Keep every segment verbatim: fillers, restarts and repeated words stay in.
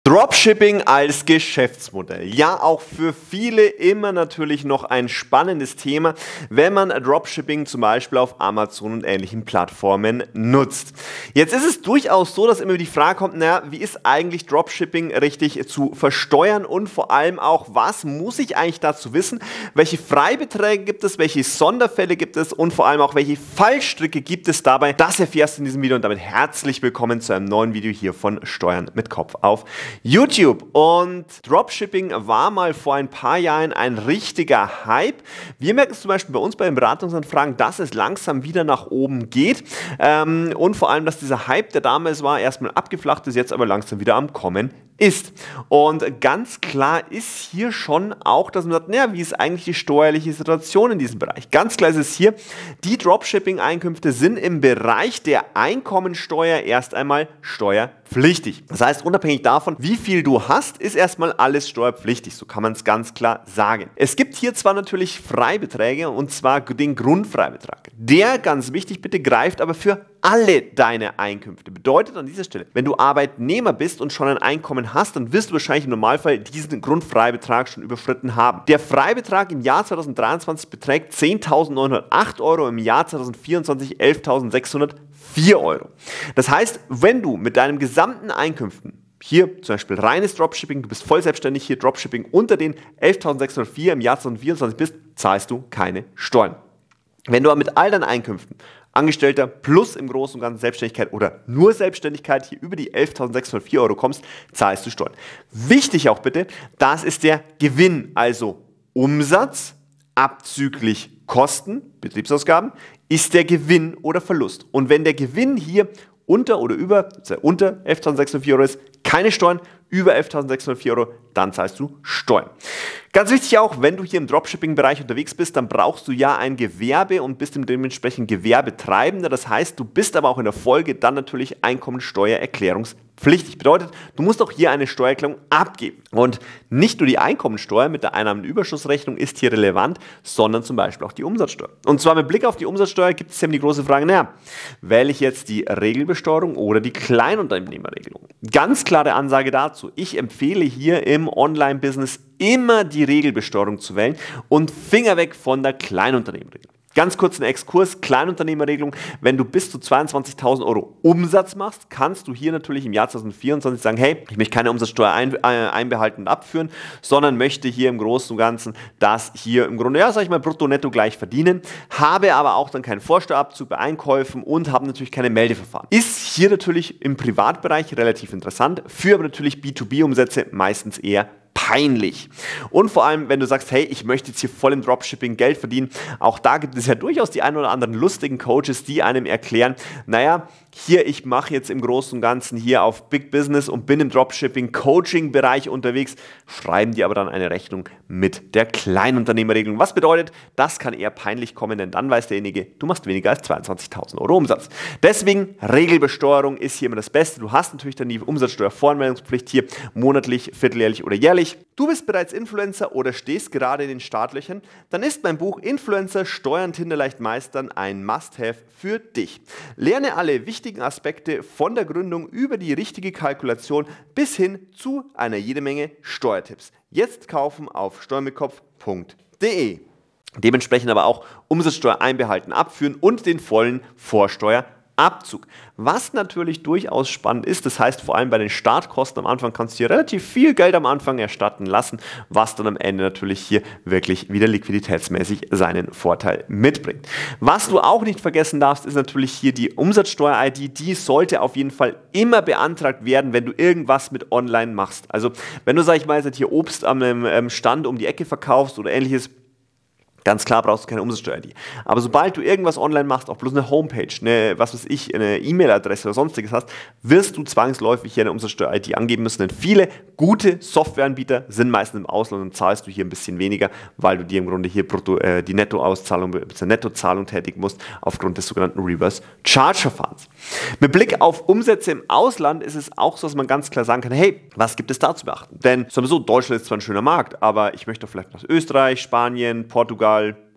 Dropshipping als Geschäftsmodell. Ja, auch für viele immer natürlich noch ein spannendes Thema, wenn man Dropshipping zum Beispiel auf Amazon und ähnlichen Plattformen nutzt. Jetzt ist es durchaus so, dass immer die Frage kommt, naja, wie ist eigentlich Dropshipping richtig zu versteuern und vor allem auch, was muss ich eigentlich dazu wissen? Welche Freibeträge gibt es, welche Sonderfälle gibt es und vor allem auch, welche Fallstricke gibt es dabei? Das erfährst du in diesem Video und damit herzlich willkommen zu einem neuen Video hier von Steuern mit Kopf auf YouTube. Und Dropshipping war mal vor ein paar Jahren ein richtiger Hype. Wir merken es zum Beispiel bei uns bei den Beratungsanfragen, dass es langsam wieder nach oben geht ähm, und vor allem, dass dieser Hype, der damals war, erstmal abgeflacht ist, jetzt aber langsam wieder am Kommen ist. Und ganz klar ist hier schon auch, dass man sagt, naja, wie ist eigentlich die steuerliche Situation in diesem Bereich? Ganz klar ist es hier, die Dropshipping-Einkünfte sind im Bereich der Einkommensteuer erst einmal steuerpflichtig. Das heißt, unabhängig davon, wie viel du hast, ist erstmal alles steuerpflichtig. So kann man es ganz klar sagen. Es gibt hier zwar natürlich Freibeträge und zwar den Grundfreibetrag. Der, ganz wichtig, bitte greift aber für alle deine Einkünfte. Bedeutet an dieser Stelle, wenn du Arbeitnehmer bist und schon ein Einkommen hast, dann wirst du wahrscheinlich im Normalfall diesen Grundfreibetrag schon überschritten haben. Der Freibetrag im Jahr zweitausenddreiundzwanzig beträgt zehntausendneunhundertacht Euro, im Jahr zweitausendvierundzwanzig elftausendsechshundertvier Euro. Das heißt, wenn du mit deinen gesamten Einkünften, hier zum Beispiel reines Dropshipping, du bist voll selbstständig, hier Dropshipping unter den elftausendsechshundertvier im Jahr zweitausendvierundzwanzig bist, zahlst du keine Steuern. Wenn du aber mit all deinen Einkünften, Angestellter plus im Großen und Ganzen Selbstständigkeit oder nur Selbstständigkeit hier über die elftausendsechshundertvier Euro kommst, zahlst du Steuern. Wichtig auch bitte, das ist der Gewinn, also Umsatz abzüglich Kosten, Betriebsausgaben, ist der Gewinn oder Verlust. Und wenn der Gewinn hier unter oder über, unter elftausendsechshundertvier Euro ist, keine Steuern, über elftausendsechshundertvier Euro, dann zahlst du Steuern. Ganz wichtig auch, wenn du hier im Dropshipping-Bereich unterwegs bist, dann brauchst du ja ein Gewerbe und bist dementsprechend Gewerbetreibender. Das heißt, du bist aber auch in der Folge dann natürlich einkommensteuererklärungspflichtig. Bedeutet, du musst auch hier eine Steuererklärung abgeben. Und nicht nur die Einkommensteuer mit der Einnahmenüberschussrechnung ist hier relevant, sondern zum Beispiel auch die Umsatzsteuer. Und zwar mit Blick auf die Umsatzsteuer gibt es eben die große Frage, naja, wähle ich jetzt die Regelbesteuerung oder die Kleinunternehmerregelung? Ganz klare Ansage dazu. Ich empfehle hier im Online-Business immer die Regelbesteuerung zu wählen und Finger weg von der Kleinunternehmerregelung. Ganz kurz ein Exkurs, Kleinunternehmerregelung, wenn du bis zu zweiundzwanzigtausend Euro Umsatz machst, kannst du hier natürlich im Jahr zweitausendvierundzwanzig sagen, hey, ich möchte keine Umsatzsteuer ein, äh, einbehalten und abführen, sondern möchte hier im Großen und Ganzen das hier im Grunde, ja, sag ich mal, brutto netto gleich verdienen, habe aber auch dann keinen Vorsteuerabzug bei Einkäufen und habe natürlich keine Meldeverfahren. Ist hier natürlich im Privatbereich relativ interessant, für aber natürlich B zwei B-Umsätze meistens eher peinlich. Und vor allem, wenn du sagst, hey, ich möchte jetzt hier voll im Dropshipping Geld verdienen, auch da gibt es ja durchaus die ein oder anderen lustigen Coaches, die einem erklären, naja, hier, ich mache jetzt im Großen und Ganzen hier auf Big Business und bin im Dropshipping-Coaching-Bereich unterwegs, schreiben die aber dann eine Rechnung mit der Kleinunternehmerregelung. Was bedeutet, das kann eher peinlich kommen, denn dann weiß derjenige, du machst weniger als zweiundzwanzigtausend Euro Umsatz. Deswegen, Regelbesteuerung ist hier immer das Beste. Du hast natürlich dann die Umsatzsteuervoranmeldungspflicht hier monatlich, vierteljährlich oder jährlich. Du bist bereits Influencer oder stehst gerade in den Startlöchern, dann ist mein Buch Influencer Steuern Tinderleicht meistern ein Must-Have für dich. Lerne alle wichtigen Aspekte von der Gründung über die richtige Kalkulation bis hin zu einer jede Menge Steuertipps. Jetzt kaufen auf steuermitkopf punkt de. Dementsprechend aber auch Umsatzsteuer einbehalten, abführen und den vollen Vorsteuerabzug. Was natürlich durchaus spannend ist, das heißt vor allem bei den Startkosten am Anfang kannst du hier relativ viel Geld am Anfang erstatten lassen, was dann am Ende natürlich hier wirklich wieder liquiditätsmäßig seinen Vorteil mitbringt. Was du auch nicht vergessen darfst, ist natürlich hier die Umsatzsteuer-I D, die sollte auf jeden Fall immer beantragt werden, wenn du irgendwas mit online machst. Also wenn du, sag ich mal, jetzt hier Obst am Stand um die Ecke verkaufst oder ähnliches, ganz klar brauchst du keine Umsatzsteuer-I D. Aber sobald du irgendwas online machst, auch bloß eine Homepage, eine, was weiß ich, eine E-Mail-Adresse oder sonstiges hast, wirst du zwangsläufig hier eine Umsatzsteuer-I D angeben müssen. Denn viele gute Softwareanbieter sind meistens im Ausland und zahlst du hier ein bisschen weniger, weil du dir im Grunde hier brutto, äh, die Nettoauszahlung bzw. Nettozahlung tätigen musst aufgrund des sogenannten Reverse-Charge-Verfahrens. Mit Blick auf Umsätze im Ausland ist es auch so, dass man ganz klar sagen kann, hey, was gibt es da zu beachten? Denn sowieso, Deutschland ist zwar ein schöner Markt, aber ich möchte vielleicht nach Österreich, Spanien, Portugal,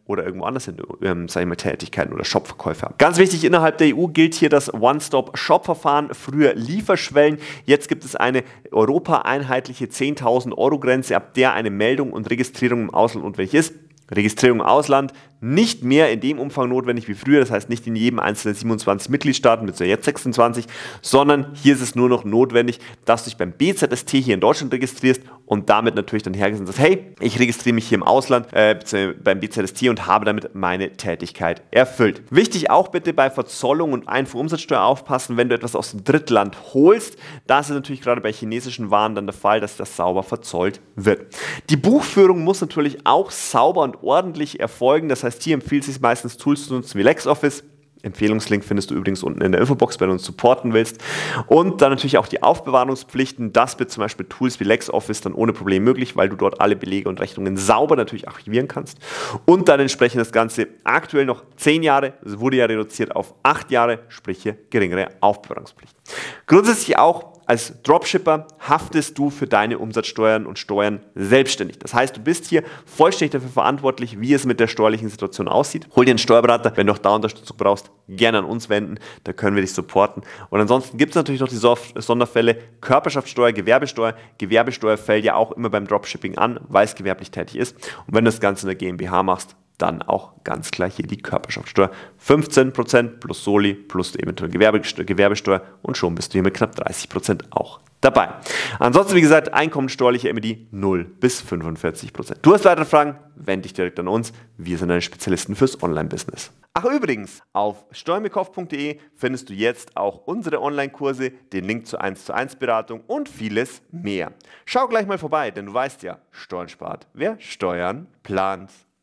oder irgendwo anders in ähm, sag ich mal, Tätigkeiten oder Shopverkäufe haben. Ganz wichtig, innerhalb der E U gilt hier das One-Stop-Shop-Verfahren, früher Lieferschwellen. Jetzt gibt es eine europaeinheitliche zehntausend Euro Grenze, ab der eine Meldung und Registrierung im Ausland notwendig ist. Registrierung im Ausland nicht mehr in dem Umfang notwendig wie früher, das heißt nicht in jedem einzelnen siebenundzwanzig Mitgliedstaaten, mit so jetzt sechsundzwanzig, sondern hier ist es nur noch notwendig, dass du dich beim B Z S T hier in Deutschland registrierst und damit natürlich dann hergehst und sagst, hey, ich registriere mich hier im Ausland äh, beim B Z S T und habe damit meine Tätigkeit erfüllt. Wichtig auch bitte bei Verzollung und Einfuhrumsatzsteuer aufpassen, wenn du etwas aus dem Drittland holst. Das ist natürlich gerade bei chinesischen Waren dann der Fall, dass das sauber verzollt wird. Die Buchführung muss natürlich auch sauber und ordentlich erfolgen, das heißt, hier empfiehlt es sich meistens Tools zu nutzen wie LexOffice. Empfehlungslink findest du übrigens unten in der Infobox, wenn du uns supporten willst. Und dann natürlich auch die Aufbewahrungspflichten. Das wird zum Beispiel Tools wie LexOffice dann ohne Problem möglich, weil du dort alle Belege und Rechnungen sauber natürlich archivieren kannst. Und dann entsprechend das Ganze aktuell noch zehn Jahre, es wurde ja reduziert auf acht Jahre, sprich hier geringere Aufbewahrungspflicht. Grundsätzlich auch als Dropshipper haftest du für deine Umsatzsteuern und Steuern selbstständig. Das heißt, du bist hier vollständig dafür verantwortlich, wie es mit der steuerlichen Situation aussieht. Hol dir einen Steuerberater, wenn du auch da Unterstützung brauchst, gerne an uns wenden, da können wir dich supporten. Und ansonsten gibt es natürlich noch die Sonderfälle Körperschaftssteuer, Gewerbesteuer. Gewerbesteuer fällt ja auch immer beim Dropshipping an, weil es gewerblich tätig ist. Und wenn du das Ganze in der GmbH machst, dann auch ganz klar hier die Körperschaftssteuer. fünfzehn Prozent plus Soli plus eventuell Gewerbesteuer, Gewerbesteuer und schon bist du hier mit knapp dreißig Prozent auch dabei. Ansonsten, wie gesagt, einkommenssteuerliche M E D null bis fünfundvierzig Prozent. Du hast weitere Fragen? Wende dich direkt an uns. Wir sind deine Spezialisten fürs Online-Business. Ach übrigens, auf steuern mit kopf punkt de findest du jetzt auch unsere Online-Kurse, den Link zur eins zu eins Beratung und vieles mehr. Schau gleich mal vorbei, denn du weißt ja, Steuern spart, wer Steuern plant.